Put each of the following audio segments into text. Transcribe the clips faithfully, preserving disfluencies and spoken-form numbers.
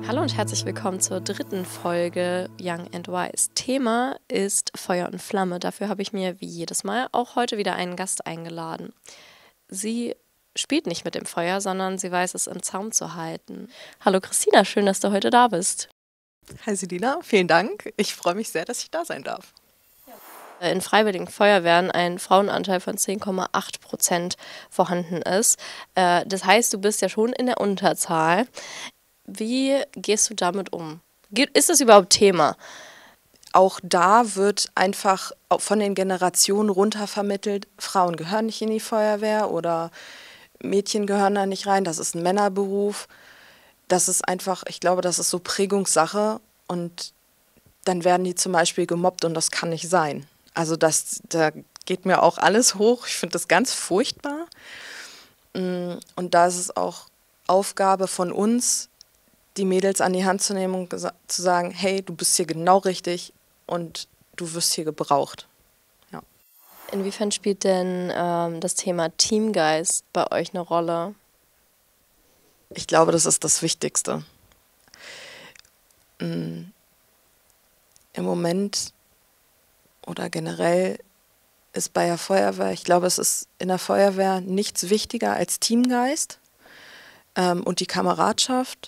Hallo und herzlich willkommen zur dritten Folge Young and Wise. Thema ist Feuer und Flamme. Dafür habe ich mir wie jedes Mal auch heute wieder einen Gast eingeladen. Sie spielt nicht mit dem Feuer, sondern sie weiß es im Zaum zu halten. Hallo Christina, schön, dass du heute da bist. Hi Selina, vielen Dank. Ich freue mich sehr, dass ich da sein darf. In Freiwilligen Feuerwehren ein Frauenanteil von zehn Komma acht Prozent vorhanden ist. Äh, Das heißt, du bist ja schon in der Unterzahl. Wie gehst du damit um? Ge- Ist das überhaupt Thema? Auch da wird einfach von den Generationen runter vermittelt, Frauen gehören nicht in die Feuerwehr oder Mädchen gehören da nicht rein, das ist ein Männerberuf. Das ist einfach, ich glaube, das ist so Prägungssache und dann werden die zum Beispiel gemobbt und das kann nicht sein. Also das, da geht mir auch alles hoch. Ich finde das ganz furchtbar. Mm, Und da ist es auch Aufgabe von uns, die Mädels an die Hand zu nehmen und gesa- zu sagen, hey, du bist hier genau richtig und du wirst hier gebraucht. Ja. Inwiefern spielt denn ähm, das Thema Teamgeist bei euch eine Rolle? Ich glaube, das ist das Wichtigste. Mm, Im Moment oder generell ist bei der Feuerwehr, ich glaube, es ist in der Feuerwehr nichts wichtiger als Teamgeist ähm, und die Kameradschaft,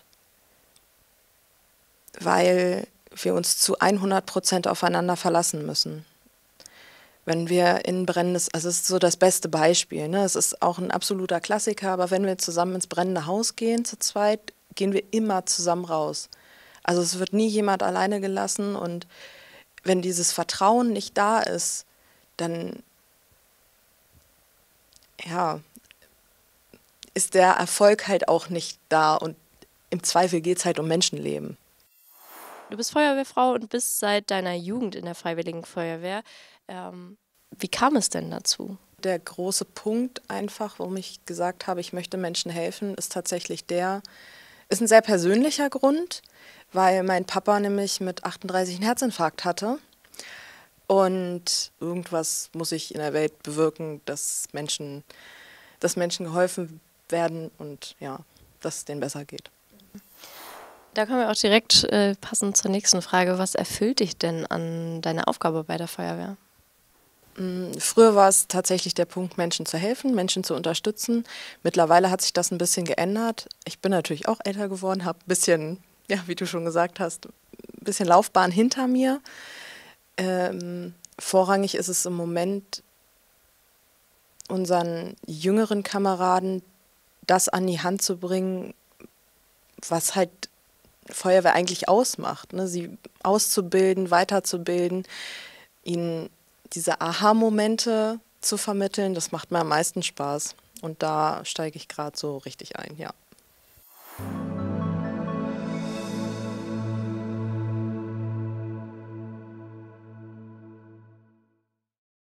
weil wir uns zu hundert Prozent aufeinander verlassen müssen. Wenn wir in brennendes, also es ist so das beste Beispiel, ne? Es ist auch ein absoluter Klassiker, aber wenn wir zusammen ins brennende Haus gehen, zu zweit, gehen wir immer zusammen raus. Also es wird nie jemand alleine gelassen und wenn dieses Vertrauen nicht da ist, dann ja, ist der Erfolg halt auch nicht da und im Zweifel geht es halt um Menschenleben. Du bist Feuerwehrfrau und bist seit deiner Jugend in der Freiwilligen Feuerwehr. Ähm, Wie kam es denn dazu? Der große Punkt einfach, warum ich gesagt habe, ich möchte Menschen helfen, ist tatsächlich der, ist ein sehr persönlicher Grund, weil mein Papa nämlich mit achtunddreißig einen Herzinfarkt hatte. Und irgendwas muss ich in der Welt bewirken, dass Menschen, dass Menschen geholfen werden und ja, dass es denen besser geht. Da kommen wir auch direkt äh, passend zur nächsten Frage. Was erfüllt dich denn an deiner Aufgabe bei der Feuerwehr? Mm, Früher war es tatsächlich der Punkt, Menschen zu helfen, Menschen zu unterstützen. Mittlerweile hat sich das ein bisschen geändert. Ich bin natürlich auch älter geworden, habe ein bisschen, ja, wie du schon gesagt hast, ein bisschen Laufbahn hinter mir. Ähm, vorrangig ist es im Moment, unseren jüngeren Kameraden das an die Hand zu bringen, was halt Feuerwehr eigentlich ausmacht. Ne? Sie auszubilden, weiterzubilden, ihnen diese Aha-Momente zu vermitteln, das macht mir am meisten Spaß. Und da steige ich gerade so richtig ein, ja.